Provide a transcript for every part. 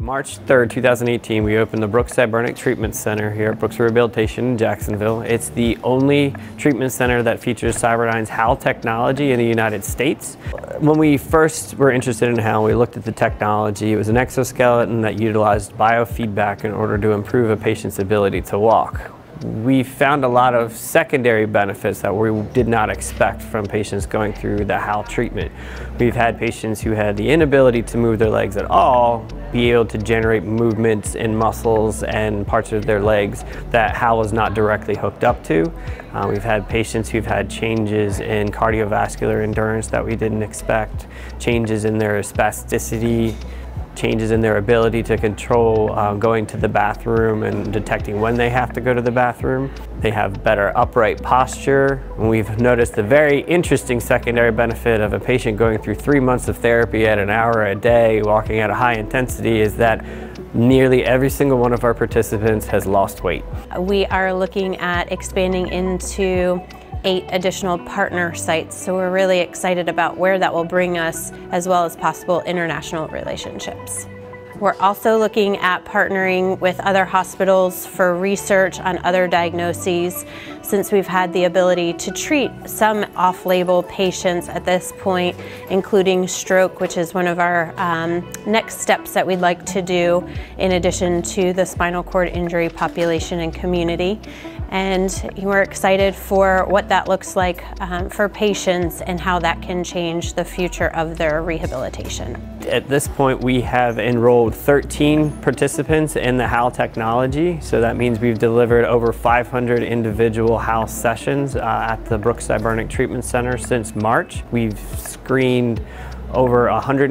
March 3rd, 2018, we opened the Brooks Cybernic Treatment Center here at Brooks Rehabilitation in Jacksonville. It's the only treatment center that features Cybernic HAL technology in the United States. When we first were interested in HAL, we looked at the technology. It was an exoskeleton that utilized biofeedback in order to improve a patient's ability to walk. We found a lot of secondary benefits that we did not expect from patients going through the HAL treatment. We've had patients who had the inability to move their legs at all be able to generate movements in muscles and parts of their legs that HAL was not directly hooked up to. We've had patients who've had changes in cardiovascular endurance that we didn't expect, changes in their spasticity, changes in their ability to control going to the bathroom and detecting when they have to go to the bathroom. They have better upright posture. And we've noticed a very interesting secondary benefit of a patient going through 3 months of therapy at an hour a day, walking at a high intensity, is that nearly every single one of our participants has lost weight. We are looking at expanding into 8 additional partner sites, so we're really excited about where that will bring us, as well as possible international relationships. We're also looking at partnering with other hospitals for research on other diagnoses, since we've had the ability to treat some off-label patients at this point, including stroke, which is one of our next steps that we'd like to do, in addition to the spinal cord injury population and community. And we're excited for what that looks like for patients and how that can change the future of their rehabilitation. At this point, we have enrolled 13 participants in the HAL technology. So that means we've delivered over 500 individual HAL sessions at the Brooks Cybernic Treatment Center since March. We've screened over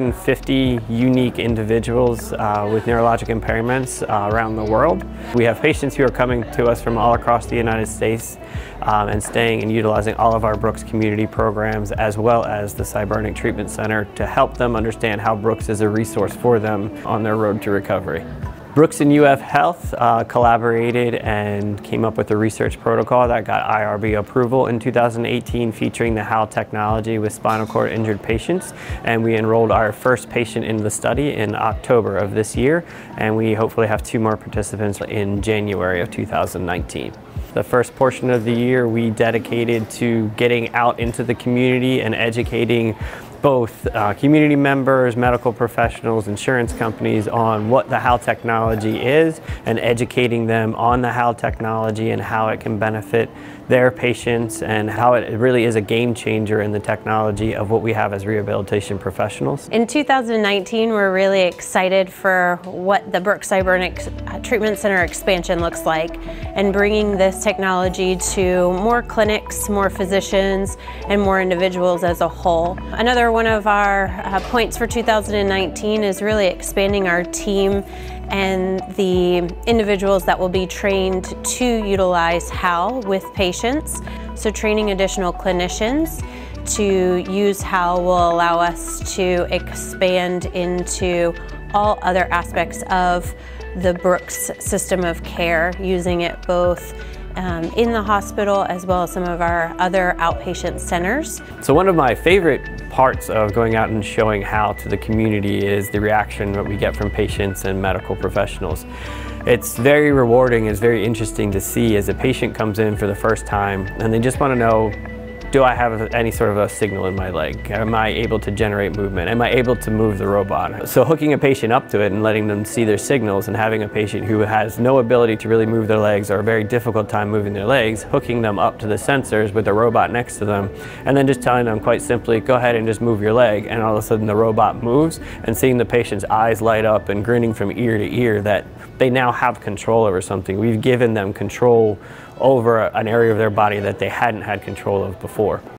150 unique individuals with neurologic impairments around the world. We have patients who are coming to us from all across the United States and staying and utilizing all of our Brooks community programs, as well as the Cybernic Treatment Center, to help them understand how Brooks is a resource for them on their road to recovery. Brooks and UF Health collaborated and came up with a research protocol that got IRB approval in 2018, featuring the HAL technology with spinal cord injured patients. And we enrolled our first patient in the study in October of this year, and we hopefully have 2 more participants in January of 2019. The first portion of the year we dedicated to getting out into the community and educating both community members, medical professionals, insurance companies on what the HAL technology is, and educating them on the HAL technology and how it can benefit their patients, and how it really is a game changer in the technology of what we have as rehabilitation professionals. In 2019, we're really excited for what the Brooks Cybernic Treatment Center expansion looks like, and bringing this technology to more clinics, more physicians, and more individuals as a whole. Another one of our points for 2019 is really expanding our team and the individuals that will be trained to utilize HAL with patients. So training additional clinicians to use HAL will allow us to expand into all other aspects of the Brooks system of care, using it both in the hospital as well as some of our other outpatient centers. So one of my favorite parts of going out and showing HAL to the community is the reaction that we get from patients and medical professionals. It's very rewarding, it's very interesting to see as a patient comes in for the first time and they just want to know, do I have any sort of a signal in my leg? Am I able to generate movement? Am I able to move the robot? So hooking a patient up to it and letting them see their signals, and having a patient who has no ability to really move their legs or a very difficult time moving their legs, hooking them up to the sensors with the robot next to them, and then just telling them quite simply, go ahead and just move your leg, and all of a sudden the robot moves, and seeing the patient's eyes light up and grinning from ear to ear that they now have control over something. We've given them control over an area of their body that they hadn't had control of before.